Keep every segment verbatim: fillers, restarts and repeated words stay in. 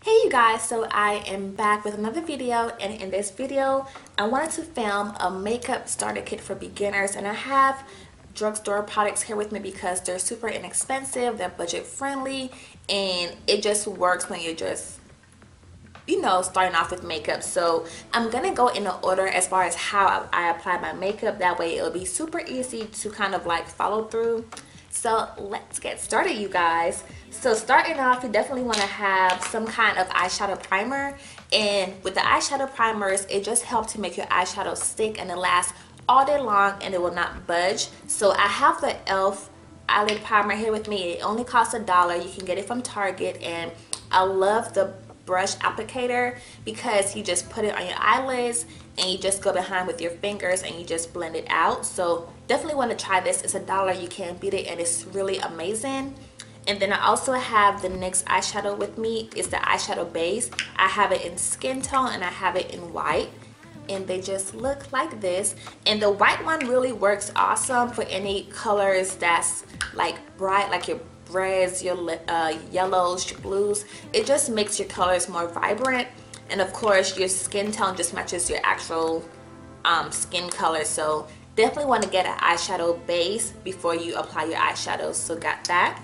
Hey you guys, so I am back with another video, and in this video I wanted to film a makeup starter kit for beginners, and I have drugstore products here with me because they're super inexpensive, they're budget friendly, and it just works when you're just you know starting off with makeup. So I'm gonna go in the order as far as how I apply my makeup, that way it'll be super easy to kind of like follow through. So let's get started, you guys. So starting off, you definitely want to have some kind of eyeshadow primer, and with the eyeshadow primers, it just helps to make your eyeshadow stick and it lasts all day long and it will not budge. So I have the e l f eyelid primer here with me. It only costs a dollar. You can get it from Target, and I love the brush applicator because you just put it on your eyelids and you just go behind with your fingers and you just blend it out. So definitely want to try this. It's a dollar, you can't beat it, and it's really amazing. And then I also have the NYX eyeshadow with me. It's the eyeshadow base. I have it in skin tone and I have it in white, and they just look like this. And the white one really works awesome for any colors that's like bright, like your reds, your uh, yellows, your blues. It just makes your colors more vibrant, and of course your skin tone just matches your actual um, skin color. So definitely want to get an eyeshadow base before you apply your eyeshadows. So got that.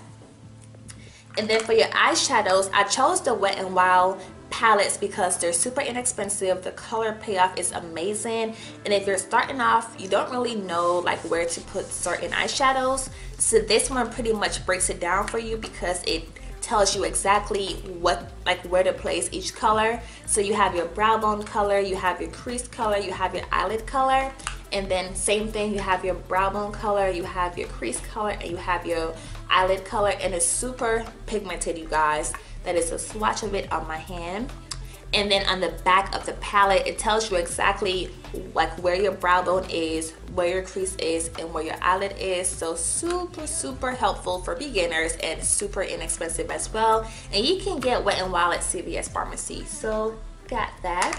And then for your eyeshadows, I chose the Wet n Wild palettes because they're super inexpensive. The color payoff is amazing, and if you're starting off, you don't really know like where to put certain eyeshadows, so this one pretty much breaks it down for you because it tells you exactly what like where to place each color. So you have your brow bone color, you have your crease color, you have your eyelid color, and then same thing, you have your brow bone color, you have your crease color, and you have your eyelid color. And it's super pigmented, you guys. That is a swatch of it on my hand. And then on the back of the palette, it tells you exactly like where your brow bone is, where your crease is, and where your eyelid is. So super super helpful for beginners and super inexpensive as well. And you can get Wet n Wild at C V S Pharmacy. So got that.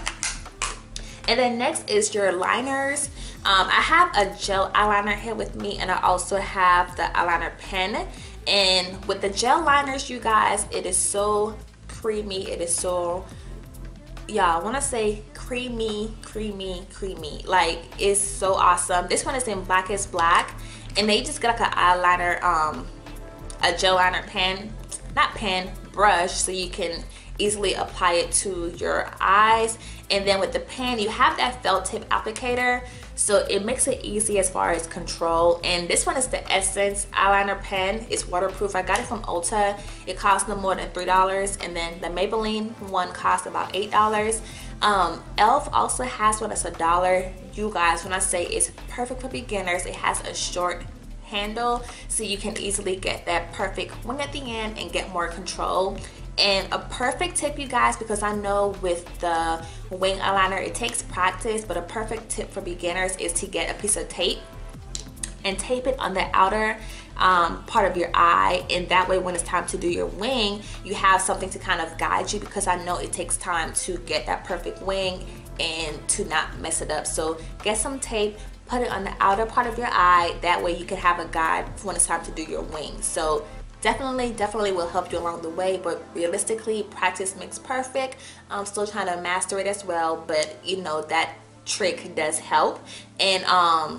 And then next is your liners. Um, I have a gel eyeliner here with me, and I also have the eyeliner pen. And with the gel liners, you guys, it is so creamy. It is so, yeah, I want to say creamy, creamy, creamy. Like, it's so awesome. This one is in Blackest Black, and they just get like an eyeliner, um, a gel liner pen, not pen, brush, so you can easily apply it to your eyes. And then with the pen, you have that felt tip applicator, so it makes it easy as far as control. And this one is the Essence eyeliner pen. It's waterproof. I got it from Ulta. It costs no more than three dollars, and then the Maybelline one costs about eight dollars. um e l f also has one that's a dollar. You guys, when I say it's perfect for beginners, it has a short handle, so you can easily get that perfect wing at the end and get more control. And a perfect tip, you guys, because I know with the wing eyeliner it takes practice, but a perfect tip for beginners is to get a piece of tape and tape it on the outer um, part of your eye, and that way when it's time to do your wing, you have something to kind of guide you, because I know it takes time to get that perfect wing and to not mess it up. So get some tape, put it on the outer part of your eye, that way you can have a guide for when it's time to do your wing. So definitely definitely will help you along the way, but realistically, practice makes perfect. I'm still trying to master it as well, but you know that trick does help. And um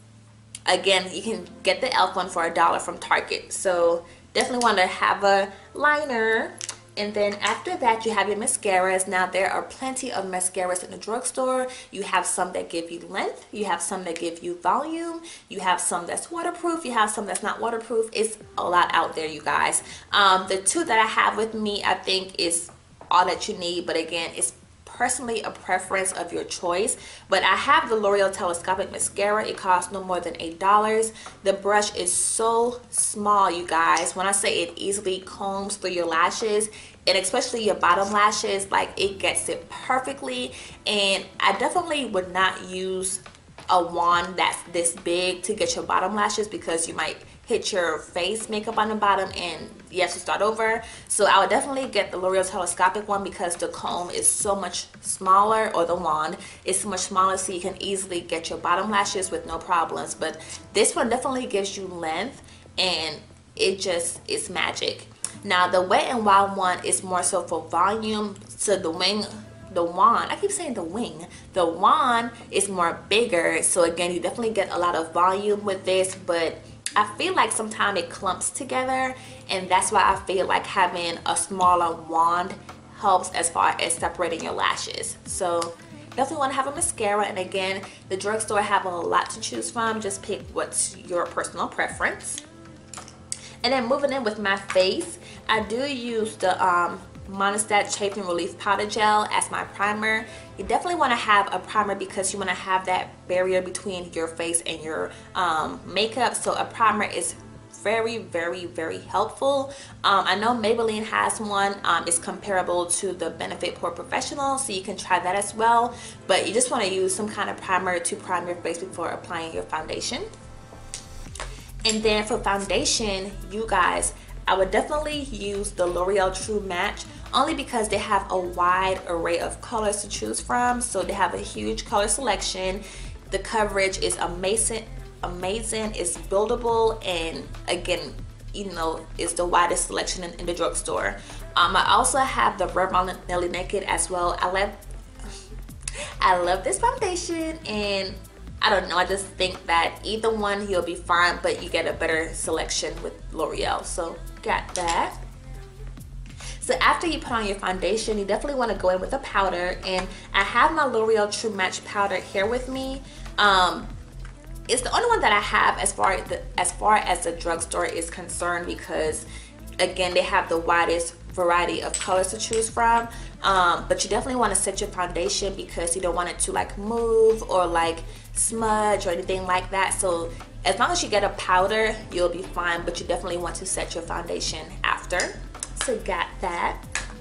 again, you can get the e l f one for a dollar from Target. So definitely want to have a liner. And then after that, you have your mascaras. Now there are plenty of mascaras in the drugstore. You have some that give you length, you have some that give you volume, you have some that's waterproof, you have some that's not waterproof. It's a lot out there, you guys. Um, the two that I have with me, I think is all that you need, but again, it's personally a preference of your choice. But I have the L'Oreal Telescopic Mascara. It costs no more than eight dollars. The brush is so small, you guys. When I say it easily combs through your lashes, and especially your bottom lashes, like it gets it perfectly. And I definitely would not use a wand that's this big to get your bottom lashes, because you might hit your face makeup on the bottom and you have to start over. So I would definitely get the L'Oreal Telescopic one, because the comb is so much smaller, or the wand is so much smaller, so you can easily get your bottom lashes with no problems. But this one definitely gives you length, and it just is magic. Now the Wet n Wild one is more so for volume, so the wing the wand, I keep saying the wing, the wand is more bigger, so again you definitely get a lot of volume with this, but I feel like sometimes it clumps together, and that's why I feel like having a smaller wand helps as far as separating your lashes. So definitely want to have a mascara, and again the drugstore have a lot to choose from. Just pick what's your personal preference. And then moving in with my face, I do use the um Monistat Chafing Relief Powder Gel as my primer. You definitely want to have a primer because you want to have that barrier between your face and your um, makeup, so a primer is very very very helpful. um, I know Maybelline has one. Um, it's comparable to the Benefit Pore Professional, so you can try that as well, but you just want to use some kind of primer to prime your face before applying your foundation. And then for foundation, you guys, I would definitely use the L'Oreal True Match, only because they have a wide array of colors to choose from. So they have a huge color selection. The coverage is amazing, amazing. It's buildable, and again, you know, it's the widest selection in, in the drugstore. Um, I also have the Revlon Nelly Naked as well. I love, I love this foundation, and I don't know, I just think that either one you'll be fine, but you get a better selection with L'Oreal. So got that. So after you put on your foundation, you definitely want to go in with a powder, and I have my L'Oreal True Match powder here with me. Um, it's the only one that I have as far as the, as far as the drugstore is concerned, because again they have the widest variety of colors to choose from. Um, but you definitely want to set your foundation because you don't want it to like move or like smudge or anything like that. So as long as you get a powder, you'll be fine, but you definitely want to set your foundation after. So got that.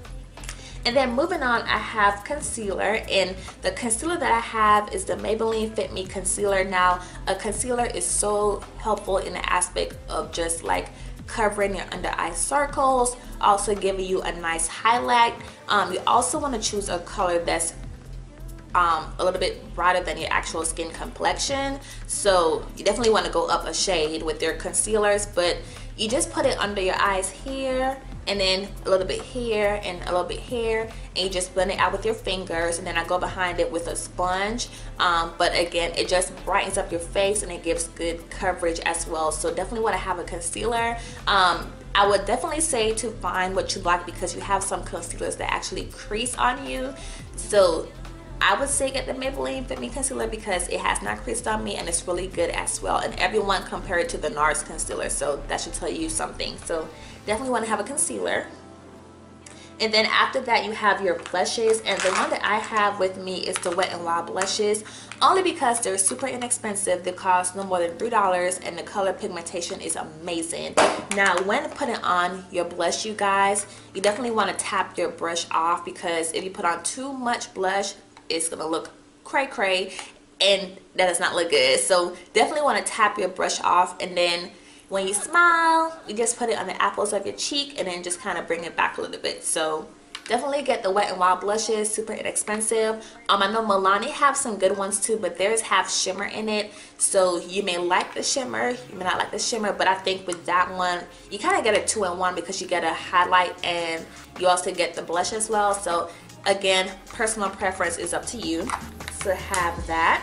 And then moving on, I have concealer, and the concealer that I have is the Maybelline Fit Me Concealer. Now a concealer is so helpful in the aspect of just like covering your under eye circles, also giving you a nice highlight. Um, you also want to choose a color that's um, a little bit brighter than your actual skin complexion, so you definitely want to go up a shade with your concealers, but you just put it under your eyes here, and then a little bit here and a little bit here, and you just blend it out with your fingers, and then I go behind it with a sponge. Um, but again, it just brightens up your face and it gives good coverage as well. So definitely want to have a concealer. um, I would definitely say to find what you like, because you have some concealers that actually crease on you. So I would say get the Maybelline Fit Me Concealer because it has not creased on me, and it's really good as well. And everyone compared it to the NARS concealer, so that should tell you something. So definitely want to have a concealer. And then after that, you have your blushes, and the one that I have with me is the Wet n Wild blushes, only because they're super inexpensive. They cost no more than three dollars, and the color pigmentation is amazing. Now when putting on your blush, you guys, you definitely want to tap your brush off, because if you put on too much blush, it's gonna look cray cray, and that does not look good. So definitely want to tap your brush off, and then when you smile, you just put it on the apples of your cheek, and then just kind of bring it back a little bit. So definitely get the Wet n Wild blushes, super inexpensive. Um, I know Milani have some good ones too, but theirs have shimmer in it. So you may like the shimmer, you may not like the shimmer, but I think with that one, you kind of get a two in one, because you get a highlight and you also get the blush as well. So again, personal preference is up to you. So have that.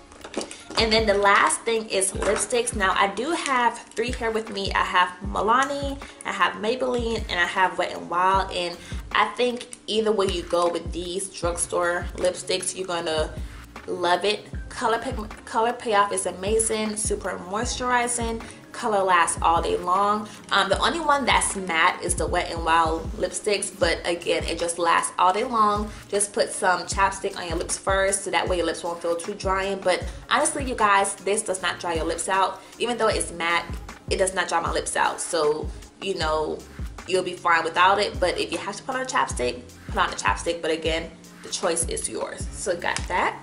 And then the last thing is lipsticks. Now I do have three here with me. I have Milani, I have Maybelline, and I have Wet n Wild. And I think either way you go with these drugstore lipsticks, you're gonna love it. Color color payoff is amazing, super moisturizing. Color lasts all day long. Um, the only one that's matte is the Wet n Wild lipsticks, but again, it just lasts all day long. Just put some chapstick on your lips first, so that way your lips won't feel too drying. But honestly, you guys, this does not dry your lips out. Even though it's matte, it does not dry my lips out. So, you know, you'll be fine without it. But if you have to put on a chapstick, put on a chapstick. But again, the choice is yours. So got that.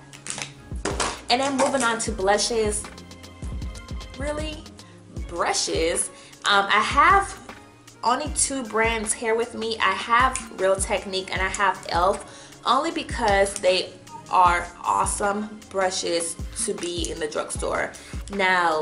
And then moving on to blushes. Really? Brushes. um, I have only two brands here with me. I have Real Technique and I have e l f, only because they are awesome brushes to be in the drugstore. Now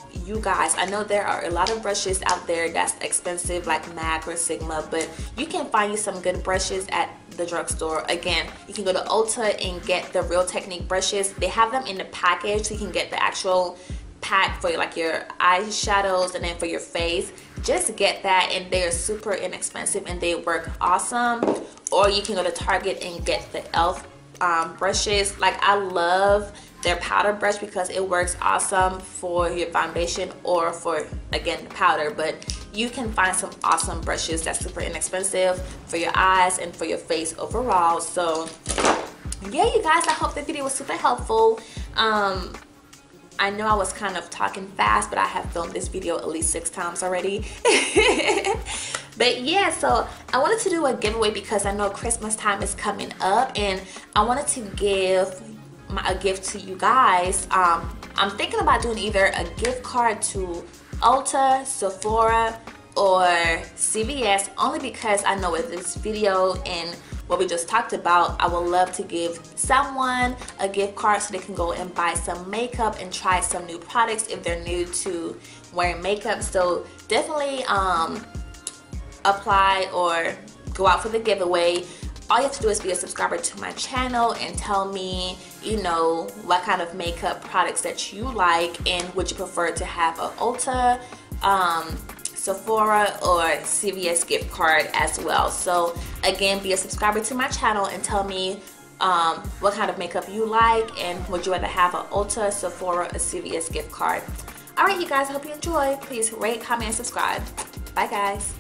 you guys, I know there are a lot of brushes out there that's expensive like MAC or Sigma, but you can find you some good brushes at the drugstore. Again, you can go to Ulta and get the Real Technique brushes. They have them in the package, so you can get the actual pack for like your eyeshadows and then for your face. Just get that, and they're super inexpensive and they work awesome. Or you can go to Target and get the e l f um, brushes. Like, I love their powder brush because it works awesome for your foundation or for, again, the powder. But you can find some awesome brushes that's super inexpensive for your eyes and for your face overall. So yeah, you guys, I hope the video was super helpful. um I know I was kind of talking fast, but I have filmed this video at least six times already. But yeah, so I wanted to do a giveaway because I know Christmas time is coming up, and I wanted to give my, a gift to you guys. Um, I'm thinking about doing either a gift card to Ulta, Sephora, or C V S, only because I know with this video and what we just talked about, I would love to give someone a gift card so they can go and buy some makeup and try some new products if they're new to wearing makeup. So definitely um, apply or go out for the giveaway. All you have to do is be a subscriber to my channel and tell me, you know, what kind of makeup products that you like, and would you prefer to have a Ulta, um, Sephora, or C V S gift card as well. So again, be a subscriber to my channel and tell me um, what kind of makeup you like, and would you rather have an Ulta, Sephora, or C V S gift card. Alright you guys, I hope you enjoyed. Please rate, comment, and subscribe. Bye guys.